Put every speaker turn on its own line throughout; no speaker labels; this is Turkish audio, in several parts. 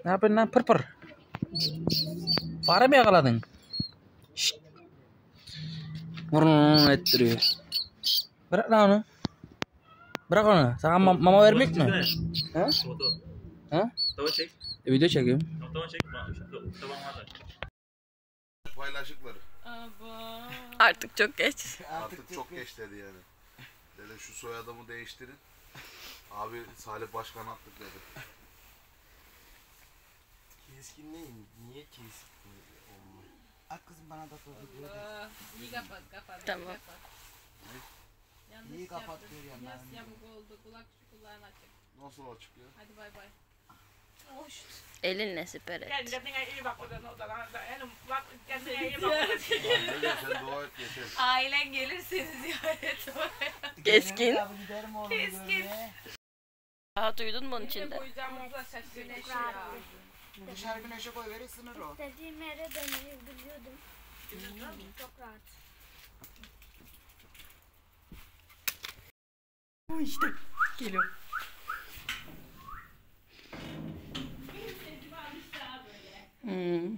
Ne yapıyorsun lan? Pır pır. Fare mi yakaladın? Şşt. Vurun ettiriyor. Bırak lan onu. Bırak onu. Sana mama vermek mi? Ha? Ha?
Çek.
Video çekiyorum.
Çek. Tamam hadi.
Paylaşıkları.
Artık çok geç.
Artık çok geç dedi yani. Dedi şu soyadımı değiştirin. Abi Salih Başkan attık dedi.
Keskinleyin. Niye keskin olmuyor?
At kızım bana da sordu.
İyi kapat.
Tamam.
İyi kapat diyor ya.
Yas yamuk oldu. Kulağın açık.
Nasıl açık ya?
Hadi bay bay. Hoş.
Elinle siper et.
Kendine iyi bak buradan odadan. Bak kendine iyi
Öyle sen dua et yeter.
Ailen gelir seni ziyaret oraya.
Keskin.
Giderim oğlum
Keskin.
görmeye.
Rahat uyudun mu onun içinde?
Uyuyacağımızda şaşırdık ya.
Dışarı güneşe koy verir sınır o.
İstediğim yere dönebiliyordum. Çok rahat.
İşte geliyor. Hmm.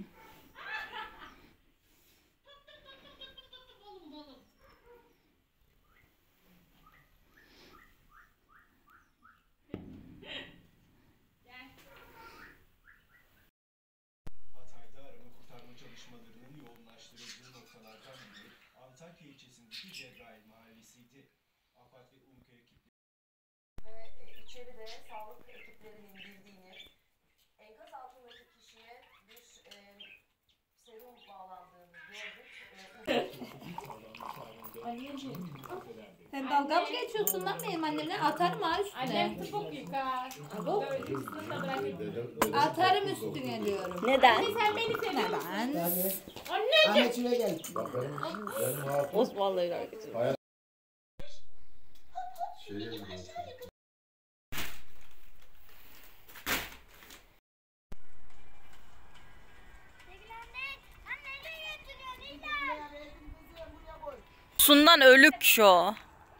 Hatay'da arama kurtarma çalışmalarının yoğunlaştırıldığı noktalardan biri Antakya ilçesindeki Cebrail mahallesiydi. AFAD ve UMKE ekipleri
Ve içeride sağlık ekiplerinin bildiğini, enkaz altındaki kişiye bir serum bağlandığını gördük.
Sen dalga mı geçiyorsun lan benim annemle? Atarım ha üstüne.
Annem tıpuk yıkar.
Abo. Atarım üstüne diyorum.
Neden?
Sen beni seviyorsun.
Neden?
Anne şuraya gel.
Osmanlı'yla geçiyor. Sundan ölük şu.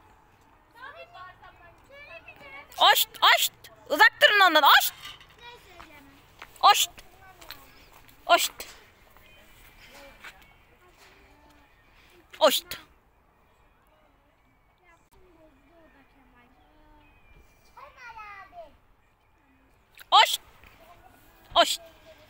Aşt, aşt. Uzak durun ondan. Aşt. Aşt. Aşt. Aşt. Aşt. Aşt.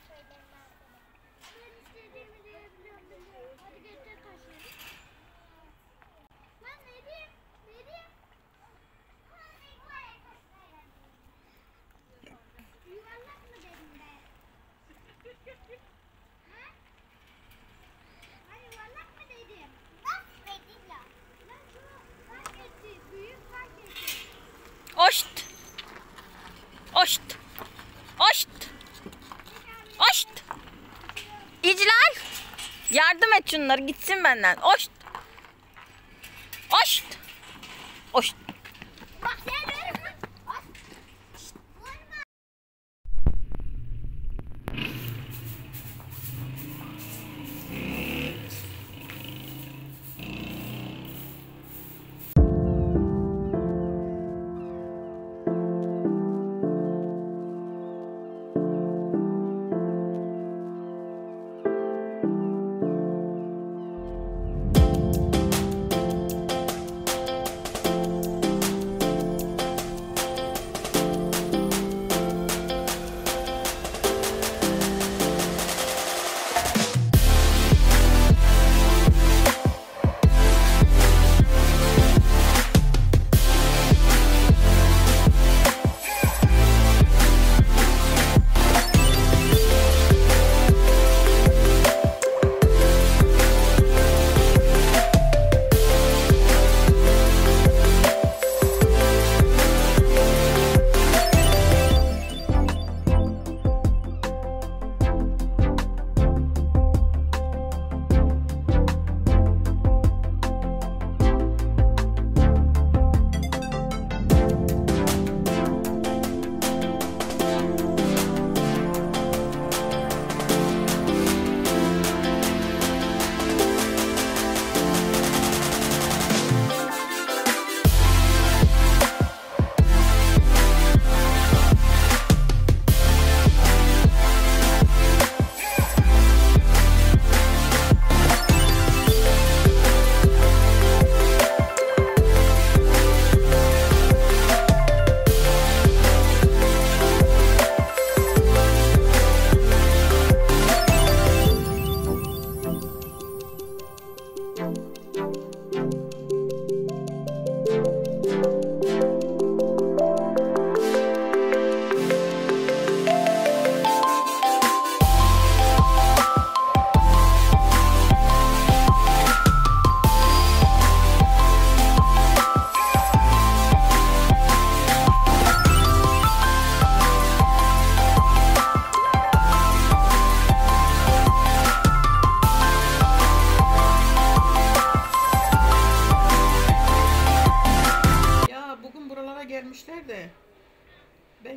Aşt. Aşt. Aşt. Aşt. İclal. Yardım et şunları gitsin benden. Aşt. Aşt. Aşt.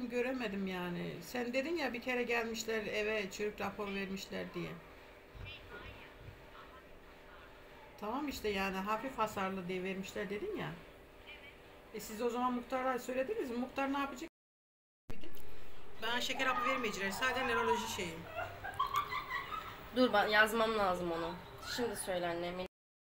göremedim yani. Sen dedin ya bir kere gelmişler eve çürük rapor vermişler diye. Tamam işte yani hafif hasarlı diye vermişler dedin ya. Siz o zaman muhtarlar söylediniz mi? Muhtar ne yapacak? Ben şeker hapı vermeyiciler. Sadece nöroloji şeyim.
Dur ben yazmam lazım onu. Şimdi söyle annem.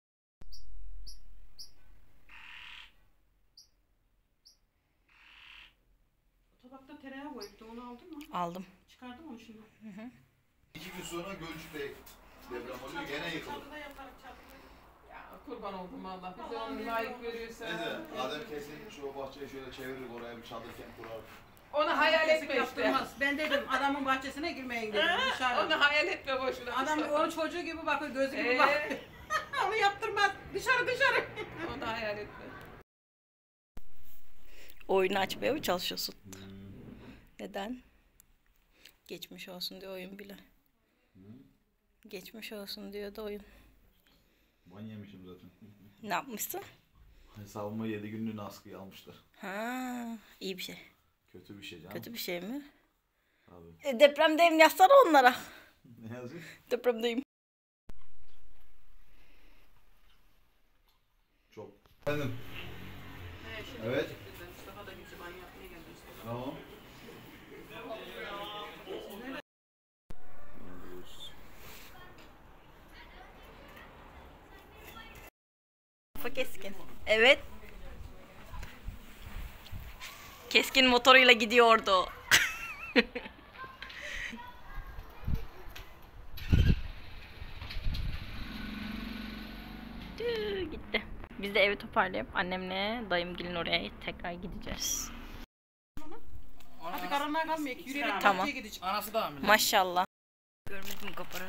Tabakta tereyağı koyuptu. Onu aldın mı?
Aldım.
Çıkardım onu şimdi.
2 gün sonra Gölcük'te deprem oluyor. Gene yıkılır.
Ya kurban oldum valla. Bize onu layık görüyorsa.
Neyse, Adem kesin şu bahçeyi şöyle çevirir, oraya bir çadır kurar.
Onu hayal etme işte. Ben dedim adamın bahçesine girmeyin dedim. Dışarı. Onu hayal etme boşuna. Adam onun çocuğu gibi bakıyor, gözü gibi bakıyor. Onu yaptırmaz. Dışarı. Onu da hayal etme.
Oyunu açmaya mı çalışıyorsun? Neden? Geçmiş olsun diyor oyun bile. Geçmiş olsun diyor da oyun.
Ben yemişim zaten.
Ne yapmışsın?
Hesabıma 7 günlüğüne askıya almışlar.
Ha, iyi bir şey.
Kötü bir şey canım.
Kötü bir şey mi?
Abi.
Depremdeyim yazsana onlara.
Ne yazıyor?
Depremdeyim.
Çok. Efendim? Evet.
Mustafa da güzel yapmaya geldi.
Tamam.
Keskin. Evet. Keskin motoruyla gidiyordu. Gitti. Biz de evi toparlayıp annemle dayımgilin oraya tekrar gideceğiz.
Hadi karanlığa kalmıyor. Yürüyerek
Tamam.
bahçeye gidecek.
Anası da hamile.
Maşallah. Görmedim kaparı.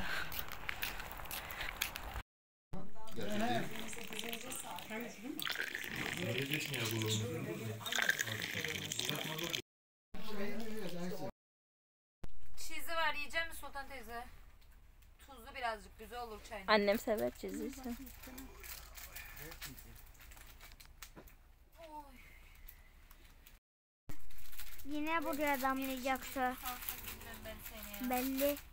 Çizi var, yiyecek misin Sultan teyze? Tuzlu birazcık, güzel olur çayın.
Annem sever çiziyse.
Yine buraya damlayacaktı.
Ben seni ya.
Belli.